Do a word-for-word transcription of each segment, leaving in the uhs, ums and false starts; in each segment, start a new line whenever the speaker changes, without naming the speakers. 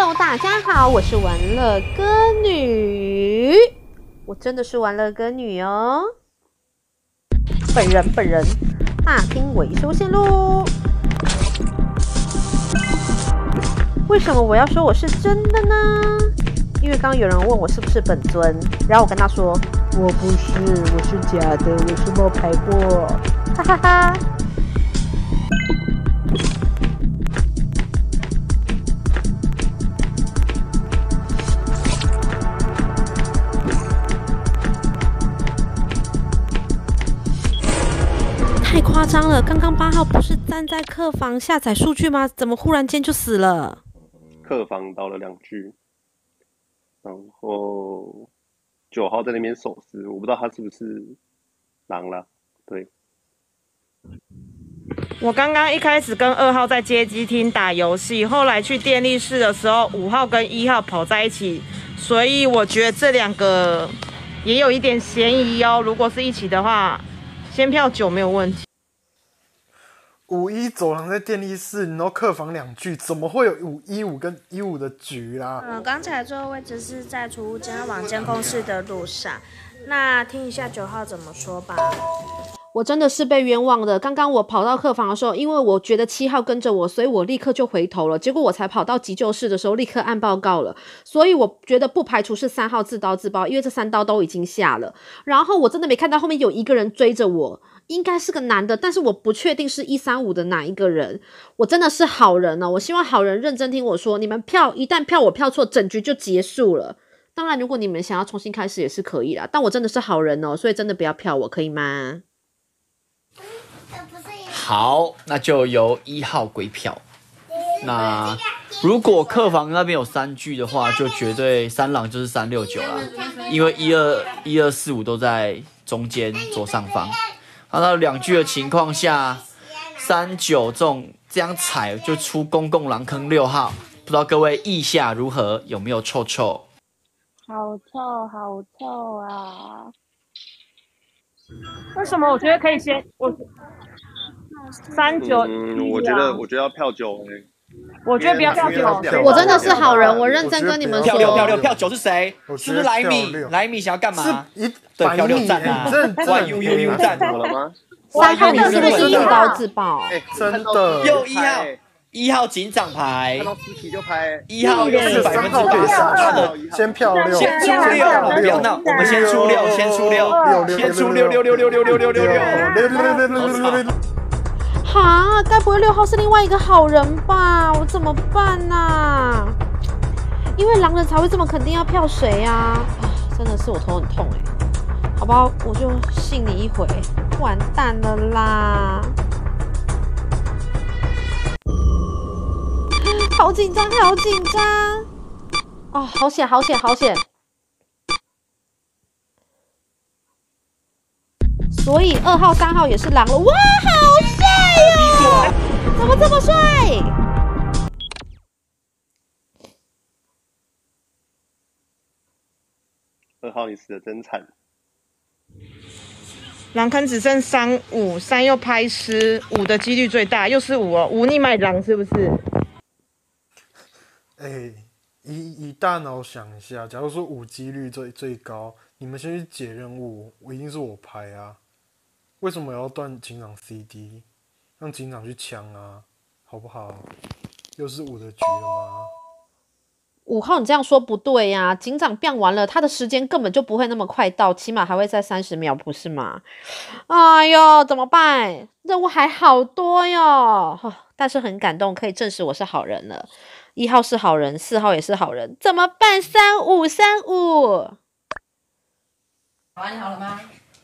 Hello， 大家好，我是玩乐歌女，我真的是玩乐歌女哦。本人本人，大厅维修线路。为什么我要说我是真的呢？因为刚刚有人问我是不是本尊，然后我跟他说我不是，我是假的，我是冒牌货，哈哈哈。太夸张了！刚刚八号不是站在客房下载数据吗？怎么忽然间就死了？
客房倒了两具，然后九号在那边守尸，我不知道他是不是狼了。对，
我刚刚一开始跟二号在街机厅打游戏，后来去电力室的时候，五号跟一号跑在一起，所以我觉得这两个也有一点嫌疑哦。如果是一起的话，先票九没有问题。
五一走廊在电力室，然后客房两具，怎么会有五一五跟一五的局啦？
嗯，刚才最后位置是在储物间往监控室的路上。那听一下九号怎么说吧。
我真的是被冤枉的。刚刚我跑到客房的时候，因为我觉得七号跟着我，所以我立刻就回头了。结果我才跑到急救室的时候，立刻按报告了。所以我觉得不排除是三号自刀自爆，因为这三刀都已经下了。然后我真的没看到后面有一个人追着我，应该是个男的，但是我不确定是一三五的哪一个人。我真的是好人哦，我希望好人认真听我说，你们票一旦票我票错，整局就结束了。当然，如果你们想要重新开始也是可以啦，但我真的是好人哦，所以真的不要票我，可以吗？
好，那就由一号归票。那如果客房那边有三具的话，就绝对三郎就是三六九啦，因为一二一二四五都在中间左上方。看到两具的情况下，三九这种这样踩就出公共狼坑六号，不知道各位意下如何，有没有臭臭？
好臭，好臭啊！
为什么我觉得可以先我三九？
嗯，我觉得我觉得要票九哎、欸。
我觉得不要票九。
我真的是好人，我认真跟你们说。
票六票六票九是谁？是不是莱米？莱米想要干嘛？
是
对，票六站啊 ，Y U U U 站
怎么了吗？
三号你是不是自刀自爆？
哎、欸，
真的。
又一号，一号警长牌，
看到尸体就拍。
一号又是百分之八十他的，
先票六，
先出六，不要闹，我们先出六，先出六，先出六六六六六六六六六六六。
哈，该不会六号是另外一个好人吧？我怎么办啊？因为狼人才会这么肯定要票谁啊？真的是我头很痛哎、欸。好吧，我就信你一回。完蛋了啦！好紧张，好紧张！哦，好险，好险，好险！所以二号、三号也是狼了。哇，好帅哦！怎么这么帅？
二号你死得真惨。
狼坑只剩三五，三又拍尸，五的几率最大，又是五哦，五你买狼是不是？
哎、欸，以以大脑想一下，假如说五几率最最高，你们先去解任务，我一定是我拍啊。为什么要断警长 C D， 让警长去抢啊，好不好？又是五的局了吗？
五号，你这样说不对呀、啊！警长变完了，他的时间根本就不会那么快到，起码还会在三十秒，不是吗？哎呦，怎么办？任务还好多哟、哦，但是很感动，可以证实我是好人了。一号是好人，四号也是好人，怎么办？三五三五。
好啊，你好了吗？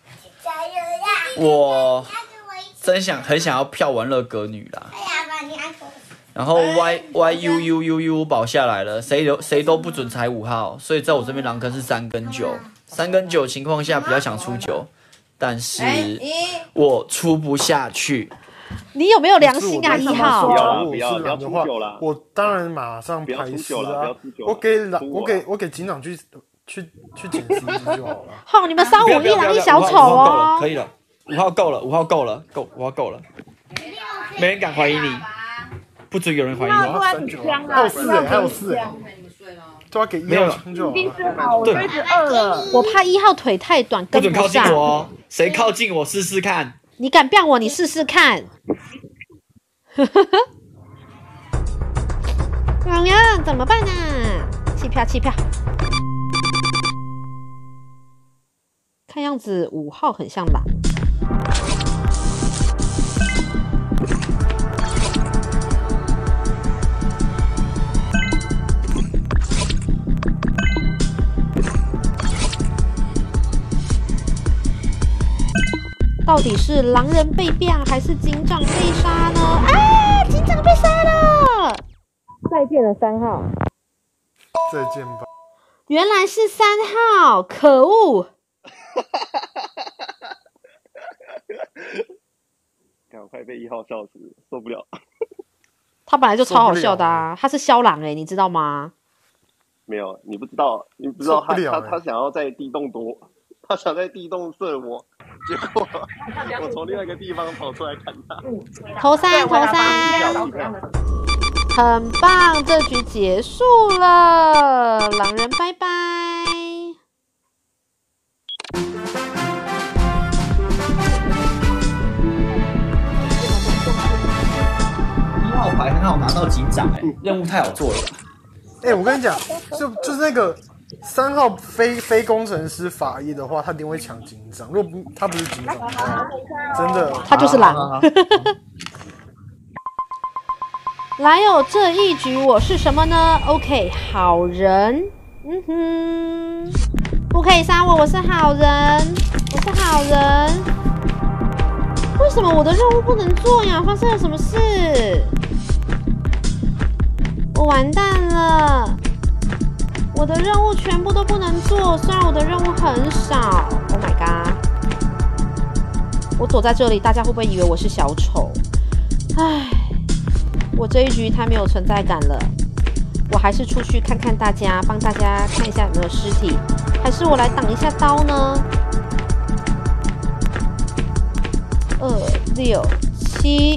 我真想很想要票玩乐歌女啦。然后 Y Y U U U U 保下来了，谁都谁都不准踩五号，所以在我这边狼坑是三跟九，三跟九情况下比较想出九，但是我出不下去。
你有没有良心啊？一号，
不要不要不要出九啦！
我当然马上排尸啊！我给狼，我给我给警长去去去捡 C D 就好了。
好，你们三五一狼一小丑哦，
可以了，五号够了，五号够了，够五号够了，没人敢怀疑你。 不准有人怀疑
然
我。
后三九，还有四哎，还有四哎，都要给一号枪就好了。
我一直饿了。
我怕一号腿太短，跟
不准靠近
上。
我哦！谁靠近我试试看？
你敢变我，你试试看。老娘怎么办呢、啊？弃票弃票。看样子五号很像狼。到底是狼人被变还是警长被杀呢？啊！警长被杀了！再见了，三号。
再见吧。
原来是三号，可恶！
赶快被一号笑死，受不了。
他本来就超好笑的啊，他是肖狼哎、欸，你知道吗？
没有，你不知道，你不知道他、
欸、
他他想要在地洞躲，他想在地洞射我，结果我从另外一个地方跑出来砍他。
头三头三，很棒，这局结束了，狼人拜拜。
一号牌很好拿到警长哎、欸，任务太好做了。
哎、欸，我跟你讲，就就是那个三号非非工程师法医的话，他一定会抢警长。如果不他不是警长的话，真的
他就是狼。来哦，这一局我是什么呢 ？OK， 好人。嗯哼，不可以杀我，我是好人，我是好人。为什么我的任务不能做呀？发生了什么事？我完蛋了，我的任务全部都不能做，虽然我的任务很少。Oh my god！ 我躲在这里，大家会不会以为我是小丑？唉，我这一局太没有存在感了。我还是出去看看大家，帮大家看一下有没有尸体，还是我来挡一下刀呢？二六七。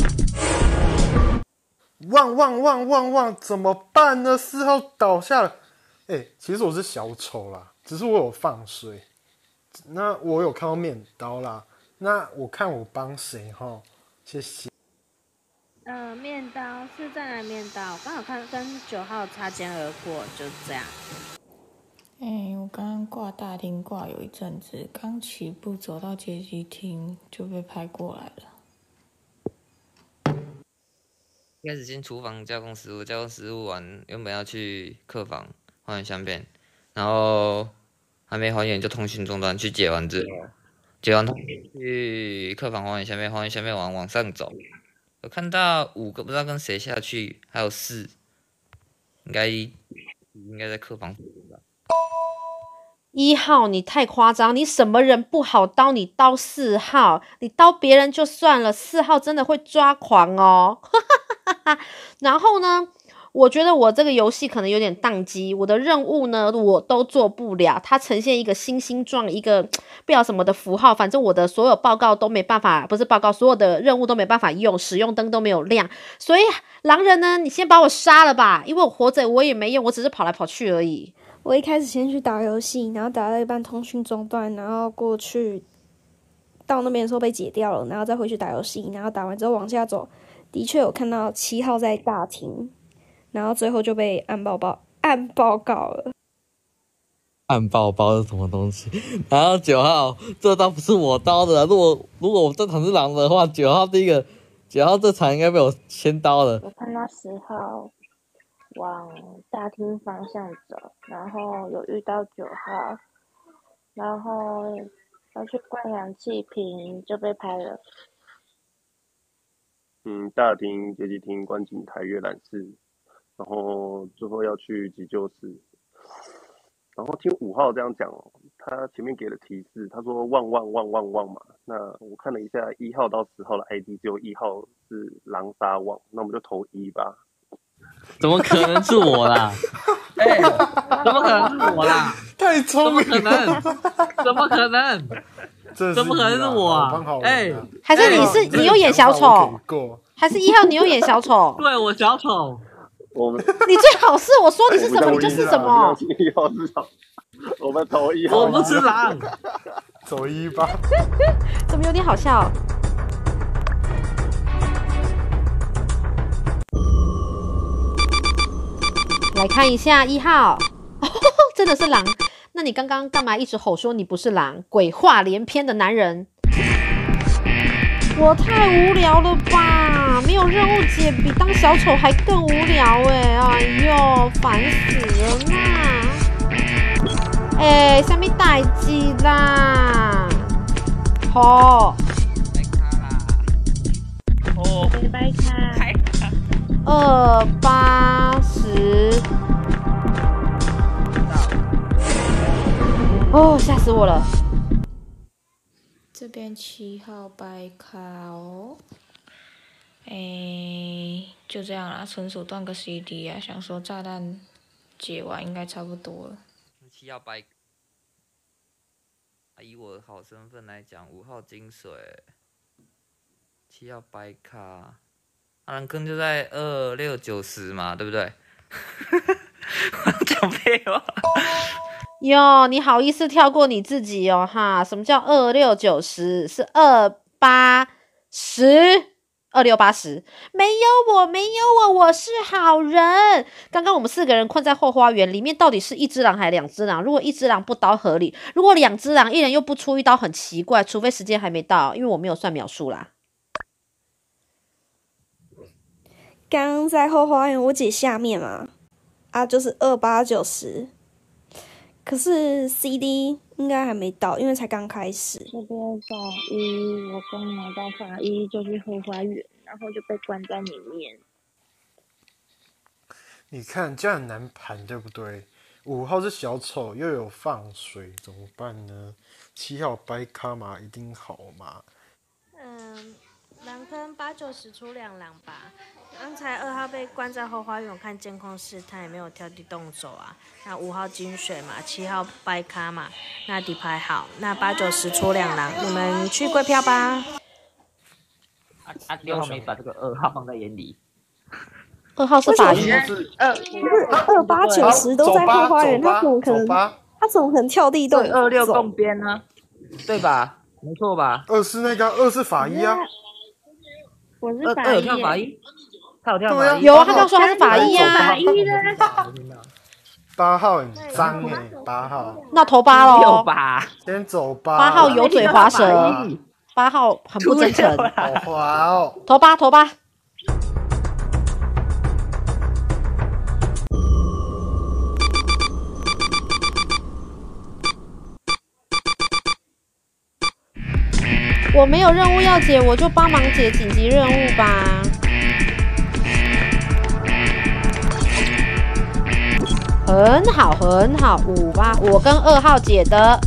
汪汪汪汪汪！怎么办呢？四号倒下了。哎、欸，其实我是小丑啦，只是我有放水。那我有看到面刀啦。那我看我帮谁哈？谢谢。
呃，面刀是在哪面刀？我刚好看跟九号擦肩而过，就这样。
哎、欸，我刚刚挂大厅挂有一阵子，刚起步走到接机厅就被拍过来了。
一开始进厨房加工食物，加工食物完，原本要去客房还原相片，然后还没还原就通讯中断，去解完之后，解完通去客房还原相片，还原相片完往上走，我看到五个不知道跟谁下去，还有四，应该应该在客房吧。
一号，你太夸张！你什么人不好刀？你刀四号，你刀别人就算了，四号真的会抓狂哦。然后呢，我觉得我这个游戏可能有点宕机，我的任务呢我都做不了，它呈现一个星星状一个不知道什么的符号，反正我的所有报告都没办法，不是报告，所有的任务都没办法用，使用灯都没有亮，所以狼人呢，你先把我杀了吧，因为我活着我也没用，我只是跑来跑去而已。
我一开始先去打游戏，然后打到一半通讯中断，然后过去到那边的时候被解掉了，然后再回去打游戏，然后打完之后往下走，的确有看到七号在大厅，然后最后就被按报报按报告了。
按报报是什么东西？然后九号这刀不是我刀的，如果如果我这场是狼的话，九号第一个九号这场应该被我先刀了。
我看到十号往大厅方向走，然后有遇到九号，然后要去灌氧气瓶就被拍了。
嗯，大厅、接机厅、观景台、阅览室，然后最后要去急救室。然后听五号这样讲哦，他前面给了提示，他说旺旺旺旺旺嘛。那我看了一下一号到十号的 I D， 只有一号是狼杀旺，那我们就投一吧。
怎么可能是我啦？哎、欸，怎么可能是我啦？
太聪明了！
怎么可能？怎么可能？怎么可能是我啊？哎、欸，
还是你是、欸、你有演小丑？ 还是一号你有演小丑？
对我小丑。
我们
你最好是我说你是什么你就是什么。
一号是小，我们投一号。
我不是狼，
走一吧。
怎么有点好笑？来看一下一号，真的是狼。那你刚刚干嘛一直吼说你不是狼？鬼话连篇的男人，我太无聊了吧？没有任务解比当小丑还更无聊哎！哎呦，烦死了啦！哎，什么代志啦？好，
哦，
拜卡，
二八十。哦，吓死我了！
这边七号白卡哦，诶，就这样啦，纯属断个 C D 啊，想说炸弹解完应该差不多了。
七号白，以我好身份来讲，五号金水，七号白卡，阿兰坑就在二六九十嘛，对不对？我讲废话。
哟，你好意思跳过你自己哦哈？什么叫二六九十？是二八十，二六八十。没有我，没有我，我是好人。刚刚我们四个人困在后花园里面，到底是一只狼还是两只狼？如果一只狼不刀合理，如果两只狼一人又不出一刀，很奇怪。除非时间还没到，因为我没有算秒数啦。
刚刚在后花园我姐下面嘛，啊，就是二八九十。可是 C D 应该还没到，因为才刚开始。
这边法医，我刚拿到法医就去后花园，然后就被关在里面。
你看这样很难盘，对不对？五号是小丑，又有放水，怎么办呢？七号掰卡嘛，一定好嘛。
嗯，狼坑八九十出两狼吧。刚才二号被关在后花园，我看监控室他也没有跳地动手啊。那五号金水嘛，七号掰咖嘛，那底牌好，那八九十出两狼，你们去归票吧。
啊啊！六号没把这个二号放在眼里。
二号是法医，
二二八九十都在后花园，他怎么可能？他怎么可能跳地动？
二六共边呢？对吧？没错吧？
二是那个，二是法医啊。
我是法医。
二有跳法医。他有跳法医。
有啊，他刚说他是法医啊。
法医的。
八号很脏哎，八号。
那投八喽。
六吧。
先走八。
八号油嘴滑舌，八号很不真诚。
好滑哦。
投八，投八。我没有任务要解，我就帮忙解紧急任务吧。很好，很好，五八，我跟二号解的。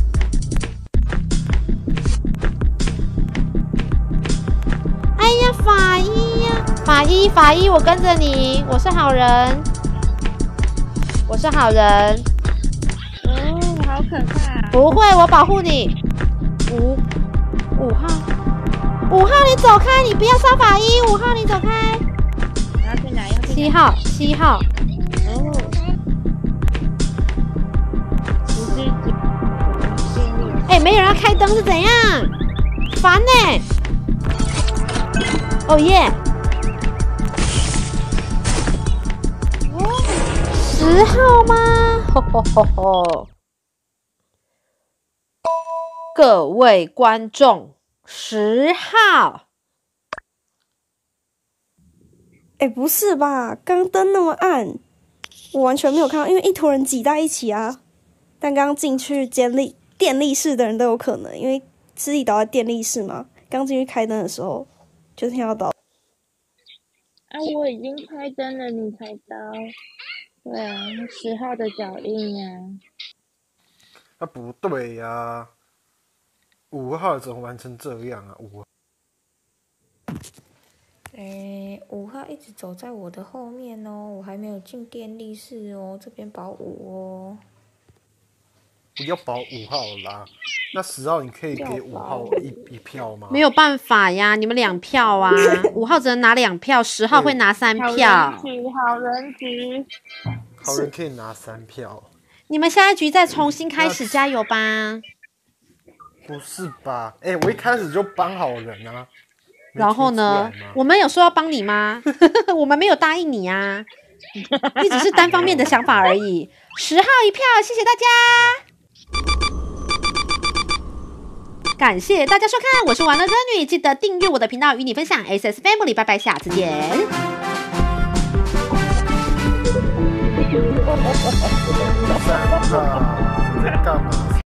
哎呀，法医呀，法医，法医，我跟着你，我是好人，我是好人。
哦，好可怕！
不会，我保护你。五五号，五号你走开，你不要杀法医。五号你走开。
要去哪？要去哪？
七号，七号。
哦。
哎、欸，没有人要开灯是怎样？烦呢、欸！哦耶！十号吗？吼吼吼吼！各位观众，十号。
哎、欸，不是吧？刚灯那么暗，我完全没有看到，因为一坨人挤在一起啊。但刚进去监力电力室的人都有可能，因为尸体倒在电力室嘛。刚进去开灯的时候，就听到倒。
啊，我已经开灯了，你才到。对啊，十号的脚印呀、
啊。啊，不对呀、啊，五号怎么玩成这样啊？五。
诶，五号一直走在我的后面哦，我还没有进电力室哦，这边保五哦。
不要保五号啦。那十号你可以给五号一一票吗？
没有办法呀，你们两票啊，五号只能拿两票，十号会拿三票。
好人局，好人局，
好人可以拿三票。
你们下一局再重新开始，加油吧！
不是吧？哎、欸，我一开始就帮好人啊。
然后呢？我们有说要帮你吗？我们没有答应你啊，你只是单方面的想法而已。十号一票，谢谢大家，感谢大家收看，我是玩乐歌女，记得订阅我的频道，与你分享 S S Family， 拜拜，下次见。
在干嘛？